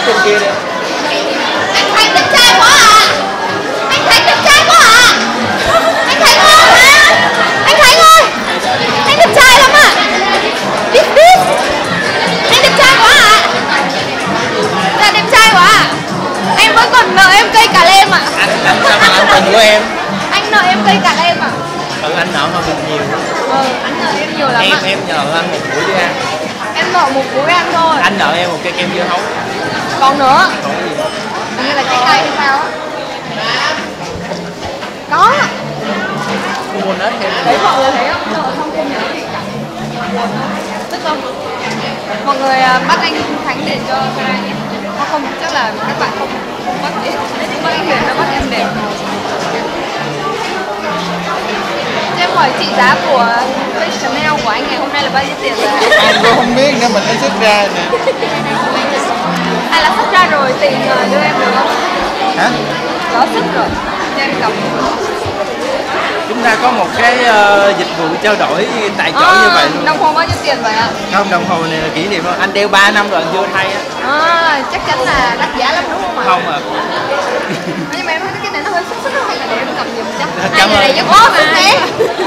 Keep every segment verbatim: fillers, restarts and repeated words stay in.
trên kia đi. Anh Khánh đẹp trai quá à. Anh Khánh đẹp trai quá à. Anh Khánh ơi hả? Anh Khánh ơi, anh đẹp trai lắm à. Biết biết. Anh đẹp trai quá à. Dạ đẹp trai quá à. Em vẫn còn nợ em cây cà lem ạ. Anh anh sao mà anh tình của em? Anh nợ em cây cà lem ạ. Ừ, anh nợ hơn mình nhiều. Ừ, anh nợ em nhiều lắm em ạ. em nhờ anh một buổi đi ăn. Em nợ một buổi ăn thôi. Anh nợ em một cây kem dưa hấu. Còn nữa. Còn gì? Hình như là trái cây hay sao á. Có. Cô mua nết thêm. Đấy mọi người thấy không? Nợ không cô nhớ thì cả. Tức không? Mọi người bắt anh Khánh để cho Sarai nhé. Không, chắc là các bạn không bắt để bắt anh Huyền nó bắt em để. Em hỏi trị giá của cây Chanel của anh ngày hôm nay là bao nhiêu tiền rồi? Anh cũng không biết nữa, mình phải xuất ra nè. Hay là xuất ra rồi tiền đưa em được không? Hả? Có sức rồi, cho em cầm. Chúng ta có một cái uh, dịch vụ trao đổi tại chỗ à, như vậy luôn. Đồng hồ bao nhiêu tiền vậy ạ? Không, đồng hồ này là kỷ niệm thôi. Anh đeo ba năm rồi anh chưa thay á. À, chắc chắn là đắt giá lắm đúng không ạ? Không à. Nhưng mà em thấy cái này nó hơi sức sức hay là để em cầm giùm chắc. Cảm ơn. Này rất khó mà thế.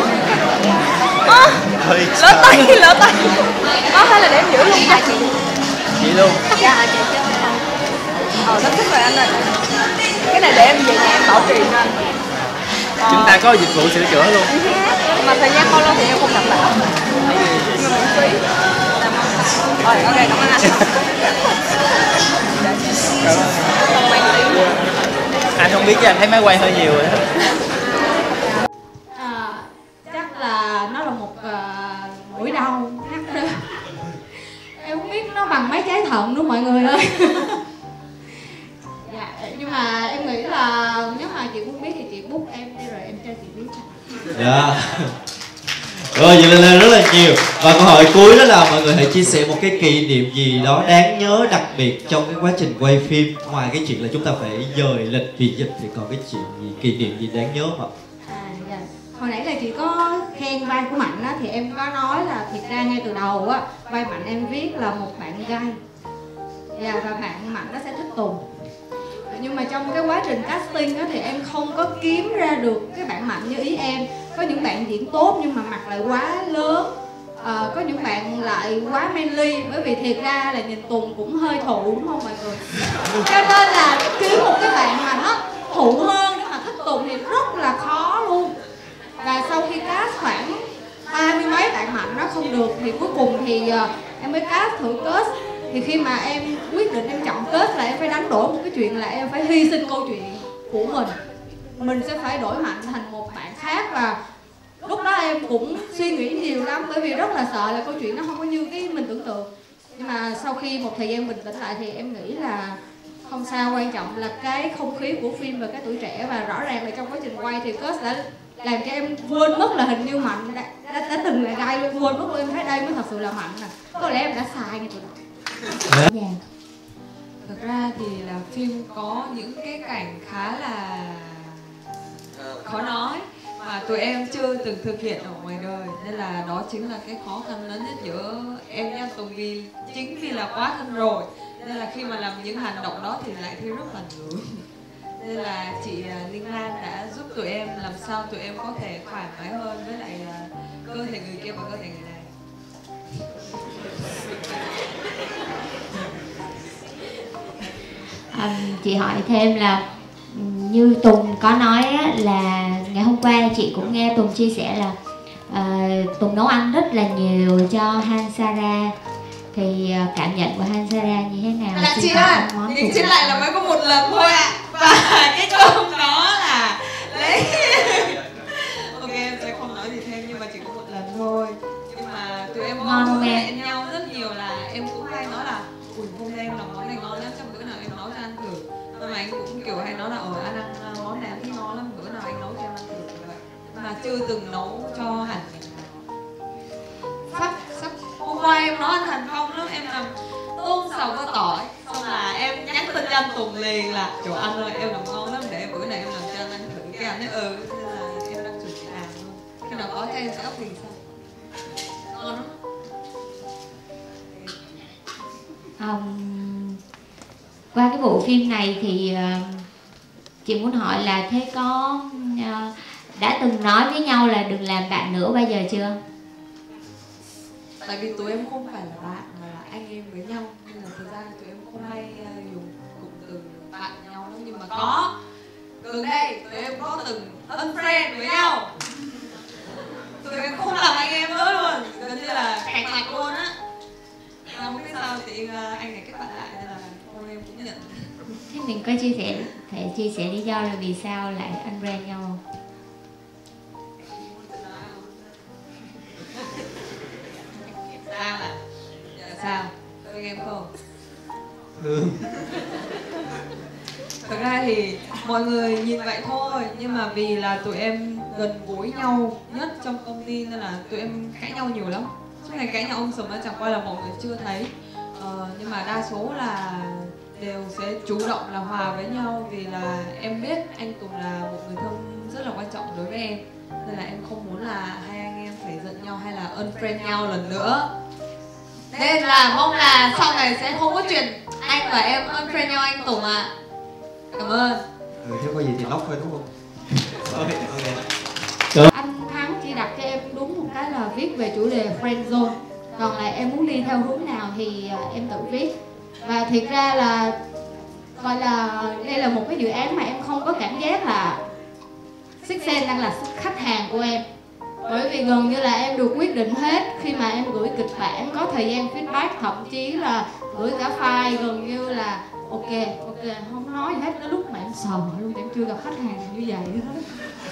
Lỡ tay, lỡ tay. Có hay là để em giữ luôn hả chị? Chị luôn. Dạ chị cho anh. Ờ, rất thích rồi anh ơi. Cái này để em về nhà em bảo trì cho anh. Chúng ta có dịch vụ sửa chữa luôn. Mà thời gian bao lâu thì em không đảm bảo. Nhưng mà miễn phí. Rồi, ok, cảm ơn anh. Anh không biết chứ anh thấy máy quay hơi nhiều rồi đó. À, chắc là nó là một uh, nỗi đau hát đó. Em không biết nó bằng mấy trái thận nữa mọi người ơi. Dạ, nhưng mà em nghĩ là nếu mà chị muốn biết thì chị book em đi rồi em cho chị biết. Dạ. Rồi vậy là rất là nhiều. Và câu hỏi cuối đó là mọi người hãy chia sẻ một cái kỷ niệm gì đó đáng nhớ đặc biệt trong cái quá trình quay phim. Ngoài cái chuyện là chúng ta phải dời lịch vì dịch thì còn cái chuyện gì, kỷ niệm gì đáng nhớ không? À, dạ. Hồi nãy là chị có khen vai của Mạnh á, thì em có nói là thiệt ra ngay từ đầu á, vai Mạnh em viết là một bạn gay. Dạ, và bạn Mạnh nó sẽ thích Tùng. Nhưng mà trong cái quá trình casting á, thì em không có kiếm ra được cái bạn Mạnh như ý em. Có những bạn diễn tốt nhưng mà mặt lại quá lớn, à, có những bạn lại quá manly. Bởi vì thiệt ra là nhìn Tùng cũng hơi thụ đúng không mọi người? Cho nên là kiếm một cái bạn mà nó thụ hơn để mà thích Tùng thì rất là khó luôn. Và sau khi cast khoảng ba mươi mấy bạn Mạnh nó không được thì cuối cùng thì uh, em mới cast thử kết. Thì khi mà em quyết định em chọn kết là em phải đánh đổi một cái chuyện là em phải hy sinh câu chuyện của mình. Mình sẽ phải đổi Mạnh thành một bạn khác. Và lúc đó em cũng suy nghĩ nhiều lắm, bởi vì rất là sợ là câu chuyện nó không có như cái mình tưởng tượng. Nhưng mà sau khi một thời gian bình tĩnh lại thì em nghĩ là không sao, quan trọng là cái không khí của phim và cái tuổi trẻ. Và rõ ràng là trong quá trình quay thì Cus đã làm cho em quên mất là hình như Mạnh đã, đã, đã từng là gai luôn, quên mất luôn. Em thấy đây mới thật sự là Mạnh nè. Có lẽ em đã sai ngay từ đầu. Dạ. Thực ra thì là phim có những cái cảnh khá là khó nói mà tụi em chưa từng thực hiện ở ngoài đời, nên là đó chính là cái khó khăn lớn nhất giữa em với anh Tùng. Vì chính vì là quá thân rồi nên là khi mà làm những hành động đó thì lại thấy rất là ngượng. Nên là chị Linh Lan đã giúp tụi em làm sao tụi em có thể thoải mái hơn với lại cơ thể người kia và cơ thể người này. À, chị hỏi thêm là như Tùng có nói á, là ngày hôm qua chị cũng nghe Tùng chia sẻ là uh, Tùng nấu ăn rất là nhiều cho Hansara, thì uh, cảm nhận của Hansara như thế nào? Là chị ơi, nhưng chị lại là mới có một lần thôi ạ. À. Và cái cơm đó là lấy ok em sẽ không nói gì thêm, nhưng mà chỉ có một lần thôi. Nhưng mà tụi em có hứa hẹn nhau rất nhiều là em cũng hay nói là ui hôm nay em làm món này ngon lắm, chắc bữa nào em nấu cho ăn thử. Nhưng mà anh cũng kiểu hay nói là ở anh ăn món này anh thấy ngon lắm, bữa nào anh nấu cho em ăn thử vậy. Mà chưa từng nấu cho hẳn. Sắp sắp hôm qua em nấu ăn thành công lắm, em làm tôm xào có tỏi, xong là em nhắn tin cho anh Tùng liền là trời anh ơi em làm ngon lắm, để bữa này em làm cho anh ăn thử. Cái anh nói ừ, thế là em đang chuẩn bị làm luôn. Khi nào có cho em sẽ ốc hình sao? Ngon lắm. Um, qua cái bộ phim này thì uh, chị muốn hỏi là thế có uh, đã từng nói với nhau là đừng làm bạn nữa bao giờ chưa? Tại vì tụi em không phải là bạn mà là anh em với nhau, nên là thực ra tụi em không hay uh, dùng cụm từ bạn nhau lắm, nhưng mà có gần đây tụi em có từng unfriend với nhau. Tụi em không làm anh em nữa luôn, gần như là cạch mặt luôn á. Không biết sao thì uh, anh này kết bạn lại nên là con em cũng nhận. Thế mình có chia sẻ thể chia sẻ lý do là vì sao lại unfriend nhau không? Sao ạ? Dạ sao? Tụi em không? Ừ. Thực ra thì mọi người nhìn vậy thôi, nhưng mà vì là tụi em gần gũi nhau nhất trong công ty nên là tụi em cãi nhau nhiều lắm. Suốt ngày cãi nhau ông sùm á, chẳng qua là mọi người chưa thấy. Ờ, nhưng mà đa số là đều sẽ chủ động là hòa với nhau, vì là em biết anh Tùng là một người thân rất là quan trọng đối với em, nên là em không muốn là hai anh em phải giận nhau hay là unfriend nhau lần nữa. Nên là mong là sau này sẽ không có chuyện anh và em unfriend nhau anh Tùng ạ. À. Cảm ơn. Ừ, thế có gì thì lóc thôi đúng không? Okay, okay. Anh Thắng chỉ đặt cho em đúng một cái là viết về chủ đề friend zone, còn lại em muốn đi theo hướng nào thì em tự viết. Và thiệt ra là gọi là đây là một cái dự án mà em không có cảm giác là Sixsen đang là khách hàng của em, bởi vì gần như là em được quyết định hết khi mà em gửi kịch bản, có thời gian feedback, thậm chí là gửi cả file, gần như là ok ok không nói gì hết. Tới lúc mà em sờ luôn, em chưa gặp khách hàng như vậy hết.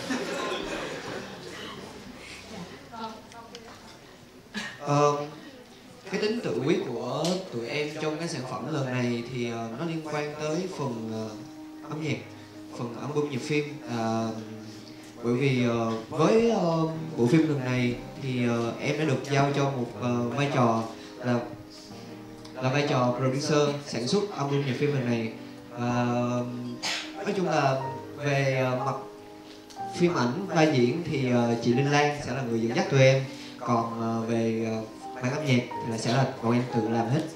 Ờ, cái tính tự quyết của tụi em trong cái sản phẩm lần này thì uh, nó liên quan tới phần uh, âm nhạc, phần album nhạc phim. Uh, bởi vì uh, với uh, bộ phim lần này thì uh, em đã được giao cho một uh, vai trò là là vai trò producer sản xuất album nhạc phim lần này. Và uh, nói chung là về uh, mặt phim ảnh, vai diễn thì uh, chị Linh Lan sẽ là người dẫn dắt tụi em, còn uh, về uh, ban âm nhạc thì là sẽ là bọn em tự làm hết.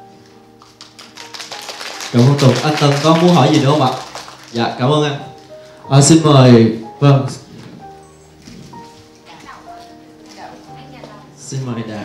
Cảm ơn Tùng. Anh Tân có muốn hỏi gì nữa không ạ? Dạ cảm ơn anh. À, xin mời. Vâng. Xin mời Đạt.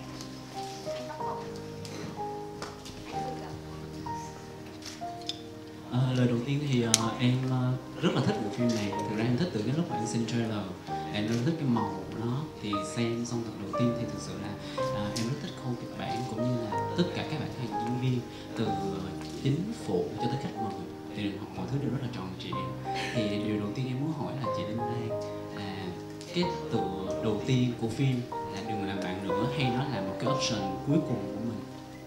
À, lời đầu tiên thì uh, em uh, rất là thích bộ phim này. Thực ra em thích từ cái lúc mà em xem trailer, em rất thích cái màu của nó. Thì xem xong tập đầu tiên thì thực sự là uh, em rất thích khâu kịch bản cũng như là tất cả các bạn thành diễn viên, từ uh, chính phụ cho tới khách mời thì mọi thứ đều rất là tròn trịa. Thì điều đầu tiên em muốn hỏi là chị Linh Lan là cái tựa đầu tiên của phim là đừng làm bạn nữa, hay nó là một cái option cuối cùng của mình?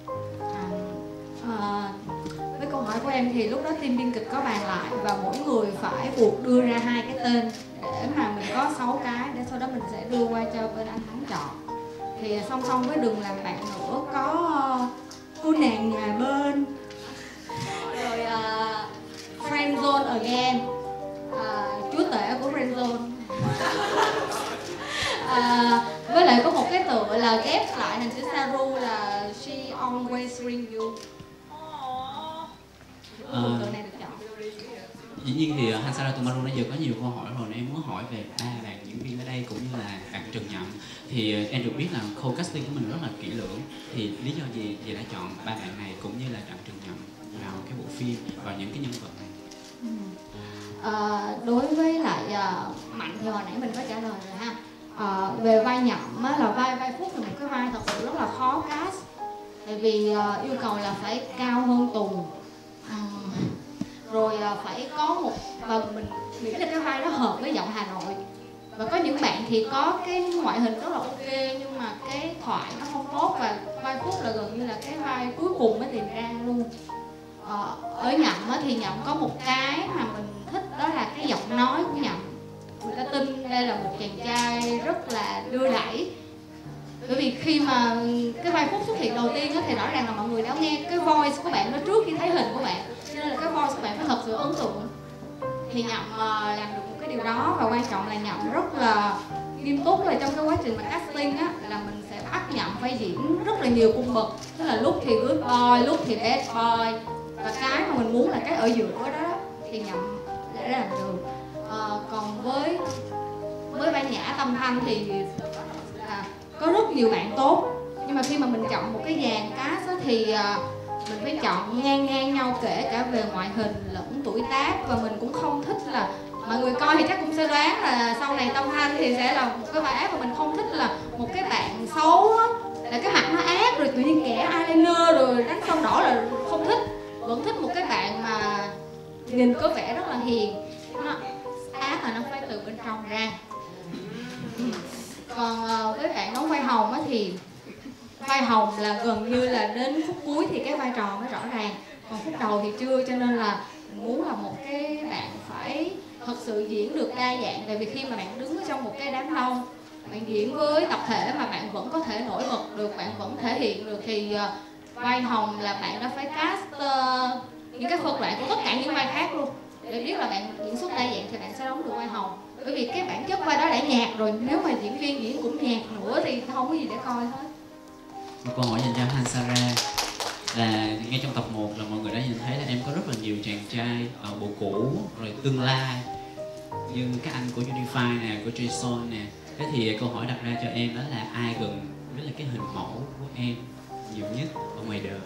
À, với câu hỏi của em thì lúc đó team biên kịch có bàn lại và mỗi người phải buộc đưa ra hai cái tên để mà mình có sáu cái, để sau đó mình sẽ đưa qua cho bên anh Thắng chọn. Thì song song với đừng làm bạn nữa có cô nàng nhà bên, rồi uh, friend zone again, uh, chúa tể của friend zone. À, với lại có một cái tựa là ghép lại thành chữ Saru là she always ring you. À, tựa này được chọn. Dĩ nhiên thì Hansara Tomaru nãy giờ có nhiều câu hỏi rồi, em muốn hỏi về ba bạn diễn viên ở đây cũng như là bạn Trần Nhậm. Thì em được biết là khâu casting của mình rất là kỹ lưỡng, thì lý do gì chị đã chọn ba bạn này cũng như là bạn Trần Nhậm vào cái bộ phim và những cái nhân vật này? Ừ. À, đối với lại uh, Mạnh thì hồi nãy mình có trả lời rồi ha. À, về vai Nhậm á, là vai vai Phúc là một cái vai thật sự rất là khó cast, tại vì uh, yêu cầu là phải cao hơn Tùng, um, rồi uh, phải có một, và mình nghĩ là cái vai đó hợp với giọng Hà Nội, và có những bạn thì có cái ngoại hình rất là ok nhưng mà cái thoại nó không tốt, và vai Phúc là gần như là cái vai cuối cùng mới tìm ra luôn. Ờ, ở Nhậm á, thì Nhậm có một cái mà mình thích, đó là cái giọng nói của Nhậm. Người ta tin đây là một chàng trai rất là đưa đẩy, bởi vì khi mà cái vai Phúc xuất hiện đầu tiên á, thì rõ ràng là mọi người đã nghe cái voice của bạn đó trước khi thấy hình của bạn, cho nên là cái voice của bạn phải thật sự ấn tượng. Thì Nhậm uh, làm được một cái điều đó, và quan trọng là Nhậm rất là nghiêm túc, là trong cái quá trình mà casting á, là mình sẽ bắt Nhậm phải diễn rất là nhiều cung bậc, tức là lúc thì good boy, lúc thì bad boy, và cái mà mình muốn là cái ở giữa đó thì nhậm để làm được. À, còn với với Ban Nhã Tâm Thanh thì à, có rất nhiều bạn tốt, nhưng mà khi mà mình chọn một cái dàn cast á, thì à, mình phải chọn ngang ngang nhau kể cả về ngoại hình lẫn tuổi tác, và mình cũng không thích là mọi người coi thì chắc cũng sẽ đoán là sau này Tâm Thanh thì sẽ là một cái vai ác, và mình không thích là một cái bạn xấu á, là cái mặt nó ác rồi tự nhiên kẻ eyeliner rồi đánh son đỏ là không thích. Vẫn thích một cái bạn mà nhìn có vẻ rất là hiền, nó ác là nó phải từ bên trong ra. Còn uh, với bạn đóng vai Hồng á thì vai Hồng là gần như là đến khúc cuối thì cái vai trò mới rõ ràng, còn khúc đầu thì chưa, cho nên là mình muốn là một cái bạn phải thật sự diễn được đa dạng. Tại vì khi mà bạn đứng ở trong một cái đám đông, bạn diễn với tập thể mà bạn vẫn có thể nổi bật được, bạn vẫn thể hiện được, thì uh, vai Hồng là bạn đã phải cast uh, những cái phân đoạn của tất cả những vai khác luôn, để biết là bạn diễn xuất đa dạng thì bạn sẽ đóng được vai Hồng. Bởi vì cái bản chất vai đó đã nhạt rồi, nếu mà diễn viên diễn cũng nhạt nữa thì không có gì để coi hết. Một câu hỏi dành cho Hansara là ngay trong tập một là mọi người đã nhìn thấy là em có rất là nhiều chàng trai ở bộ cũ rồi tương lai, như các anh của Unify nè, của Jason nè. Thế thì câu hỏi đặt ra cho em đó là ai gần với là cái hình mẫu của em nhiều nhất ở ngoài đời?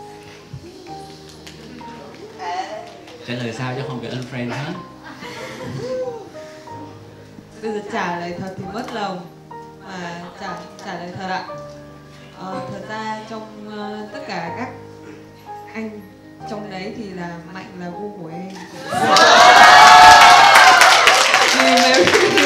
Trả lời sao chứ không cần unfriend hết. Bây giờ trả lời thật thì mất lòng, mà trả trả lời thật ạ. Ờ, thật ra trong uh, tất cả các anh trong đấy thì là Mạnh là gu của em. Vì nếu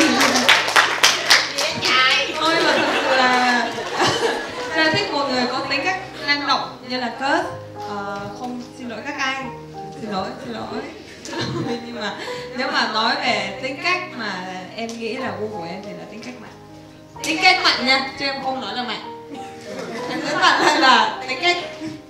thôi mà thực sự là ra thích một người có tính cách năng động như là Cớt. Uh, không, xin lỗi các anh, xin lỗi xin lỗi nhưng mà nếu mà nói về tính cách mà em nghĩ là gu của em thì là tính cách Mạnh. Tính cách Mạnh nha, chứ em không nói là Mạnh. Em nói Mạnh hơn là tính cách.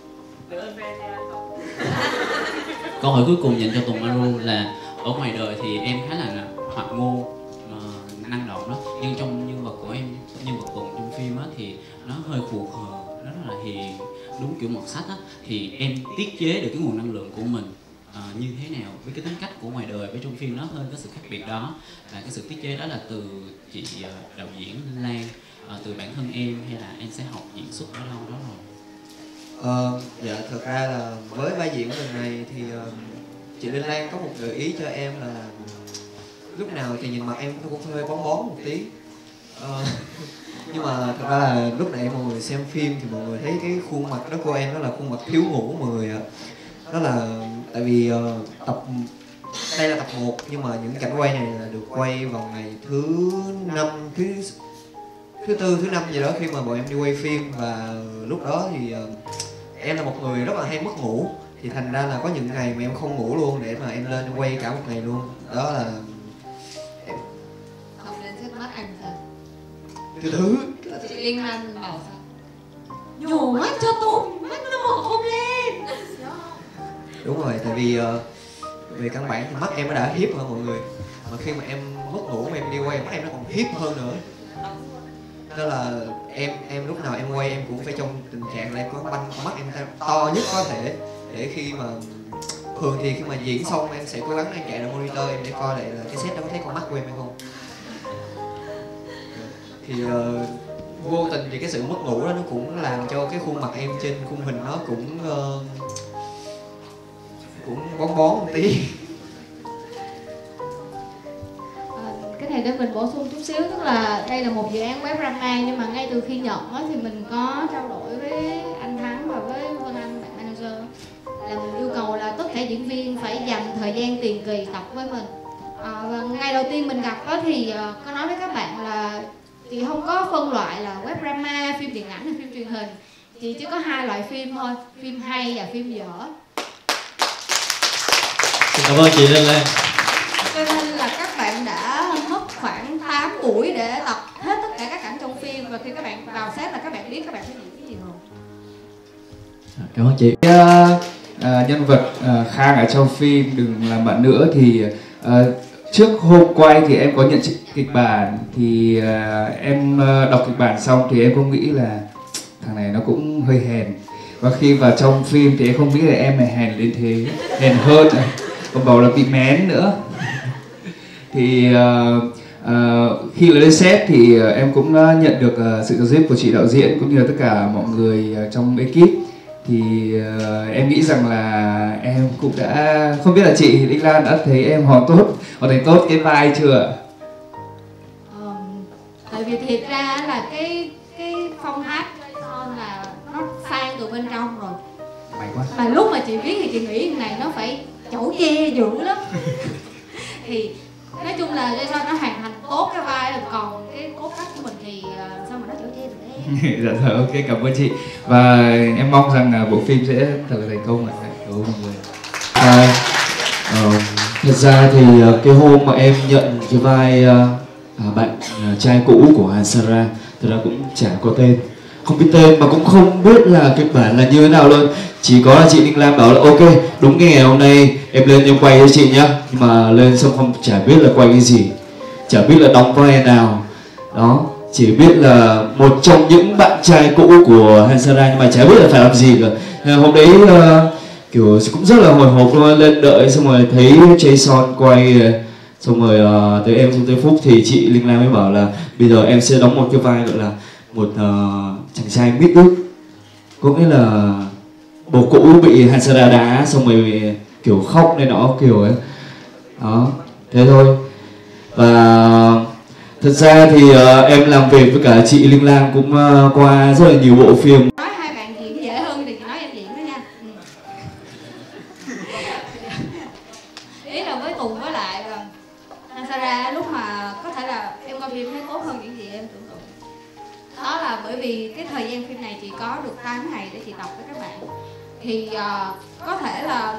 Câu hỏi cuối cùng dành cho Tùng Maru là ở ngoài đời thì em khá là hoạt ngôn, năng động đó, nhưng trong nhân vật của em, nhân vật Tùng trong phim á thì nó hơi khù khờ, nó rất là hiền, đúng kiểu mọt sách á, thì em tiết chế được cái nguồn năng lượng của mình à, như thế nào với cái tính cách của ngoài đời với trong phim nó hơi có sự khác biệt đó, là cái sự tiết chế đó là từ chị đạo diễn Lan, à, từ bản thân em hay là em sẽ học diễn xuất ở đâu đó rồi? Ờ, dạ thật ra là với vai diễn lần này thì uh, chị Linh Lan có một gợi ý cho em là lúc nào thì nhìn mặt em nó cũng hơi bóng bóng một tí. Ờ, nhưng mà thật ra là lúc nãy mọi người xem phim thì mọi người thấy cái khuôn mặt đó của em đó là khuôn mặt thiếu ngủ mọi người ạ. Đó là tại vì uh, tập đây là tập một, nhưng mà những cảnh quay này là được quay vào ngày thứ năm, thứ thứ tư, thứ năm gì đó khi mà bọn em đi quay phim, và lúc đó thì uh, em là một người rất là hay mất ngủ, thì thành ra là có những ngày mà em không ngủ luôn để mà em lên em quay cả một ngày luôn. Đó là em Không nên thích mắt anh thật. từ thứ Chị Linh Lan bảo sao? Nhổ mắt cho Tùng, mắt nó mở không lên. đúng rồi, tại vì uh, về căn bản thì mắt em nó đã hiếp hơn mọi người, mà khi mà em mất ngủ mà em đi quay mắt em nó còn hiếp hơn nữa. Đó là em em lúc nào em quay em cũng phải trong tình trạng là em có banh mắt em to nhất có thể, để khi mà thường thì khi mà diễn xong em sẽ cố gắng em chạy ra monitor em để coi lại là cái set đó có thấy con mắt của em hay không. Thì uh, vô tình thì cái sự mất ngủ đó nó cũng làm cho cái khuôn mặt em trên khung hình nó cũng uh, cũng bón bón một tí. Cái này để mình bổ sung chút xíu, tức là đây là một dự án web drama, nhưng mà ngay từ khi nhận á, thì mình có trao đổi với anh Thắng và với Vân Anh, bạn manager, là mình yêu cầu là tất cả diễn viên phải dành thời gian tiền kỳ tập với mình. À, và ngày đầu tiên mình gặp á, thì uh, có nói với các bạn là chị không có phân loại là web drama, phim điện ảnh hay phim truyền hình, chị chỉ có hai loại phim thôi, phim hay và phim dở. Xin cảm ơn chị Linh Lan. Cho nên là các bạn đã mất khoảng tám buổi để tập hết tất cả các cảnh trong phim, và khi các bạn vào set là các bạn biết các bạn phải diễn cái gì rồi. Cảm ơn chị. Uh, uh, nhân vật uh, Khang ở trong phim Đừng Làm Bạn Nữa thì uh, trước hôm quay thì em có nhận kịch bản, thì uh, em uh, đọc kịch bản xong thì em cũng nghĩ là thằng này nó cũng hơi hèn, Và khi vào trong phim thì em không biết là em này hèn đến thế, hèn hơn, còn bảo là bị mén nữa. Thì uh, uh, khi là lên set thì uh, em cũng uh, nhận được uh, sự giúp của chị đạo diễn cũng như là tất cả mọi người uh, trong ekip. Thì uh, em nghĩ rằng là em cũng đã, không biết là chị Linh Lan đã thấy em hoàn tốt, hoàn thành tốt cái vai chưa? Ờ, tại vì thiệt ra là cái cái phong hát son là nó sang từ bên trong rồi. May quá. Mà lúc mà chị viết thì chị nghĩ cái này nó phải chẩu che dữ lắm. Thì nói chung là Jason nó hoàn thành tốt cái vai, còn cái cốt cách của mình thì uh, sao mà nó chẩu che được đấy. Dạ rồi, ok, cảm ơn chị. Và em mong rằng uh, bộ phim sẽ thật là thành công ạ. Cảm ơn mọi người. À, uh, thật ra thì uh, cái hôm mà em nhận cái vai uh, uh, bạn uh, trai cũ của Hansara, thật ra cũng chả có tên, không biết tên mà cũng không biết là kịch bản là như thế nào luôn. Chỉ có là chị Linh Lan bảo là ok, đúng cái ngày hôm nay em lên em quay cho chị nhá, nhưng mà lên xong không chả biết là quay cái gì, chả biết là đóng vai nào đó, chỉ biết là một trong những bạn trai cũ của Hansara nhưng mà chả biết là phải làm gì cả. Hôm đấy uh, kiểu cũng rất là hồi hộp luôn, lên đợi xong rồi thấy Jason quay, xong rồi uh, tới em trong tới phút thì chị Linh Lan mới bảo là bây giờ em sẽ đóng một cái vai gọi là một uh, chàng trai mít ướt, có nghĩa là bồ cũ bị Hansara đá xong rồi kiểu khóc này nọ kiểu ấy đó, thế thôi. Và thật ra thì uh, em làm việc với cả chị Linh Lan cũng uh, qua rất là nhiều bộ phim. Nói hai bạn diễn dễ hơn thì chị nói em diễn đó nha. Ừ. Ý là với Tùng với lại Hansara lúc mà có thể là em coi phim thấy tốt hơn những gì em tưởng tượng. Đó là bởi vì cái thời gian phim này chỉ có được tám ngày để chị tập với các bạn. Thì uh, có thể là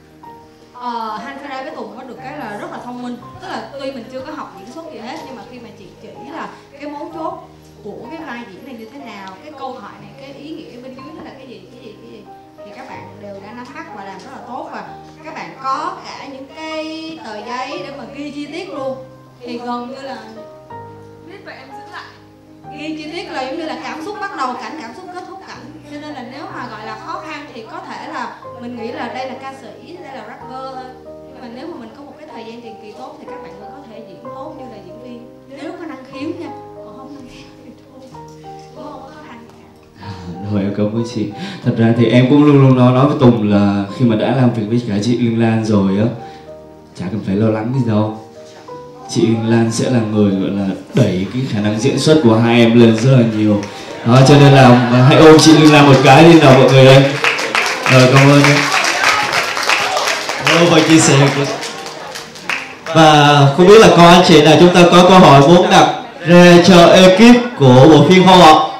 uh, Hansara với Tùng có được cái là rất là thông minh. Tức là tuy mình chưa có học diễn xuất gì hết, nhưng mà khi mà chị chỉ là cái mấu chốt của cái vai diễn này như thế nào, cái câu thoại này, cái ý nghĩa bên dưới nó là cái gì, cái gì, cái gì, thì các bạn đều đã nắm bắt và làm rất là tốt. Và các bạn có cả những cái tờ giấy để mà ghi chi tiết luôn. Thì gần như là biết và em giữ lại, ghi chi tiết là giống như là cảm xúc bắt đầu cảnh, cảm xúc kết thúc cảnh. Cho nên là nếu mà gọi là khó khăn thì có thể là mình nghĩ là đây là ca sĩ, đây là rapper thôi. Nhưng mà nếu mà mình có một cái thời gian tiền kỳ tốt thì các bạn vẫn có thể diễn tốt như là diễn viên, nếu có năng khiếu nha. Còn không năng khiếu thì thôi, cũng không có khó khăn gì cả. Rồi em cảm ơn chị. Thật ra thì em cũng luôn luôn nói, nói với Tùng là khi mà đã làm việc với cả chị Linh Lan rồi á, chả cần phải lo lắng gì đâu. Chị Linh Lan sẽ là người gọi là đẩy cái khả năng diễn xuất của hai em lên rất là nhiều. Đó, cho nên là hãy ôm chị Linh Lan một cái đi nào mọi người đây. Rồi, cảm ơn nhé. Cảm ơn và chia sẻ. Và không biết là có anh chị nào chúng ta có câu hỏi muốn đặt ra cho ekip của bộ phim không ạ?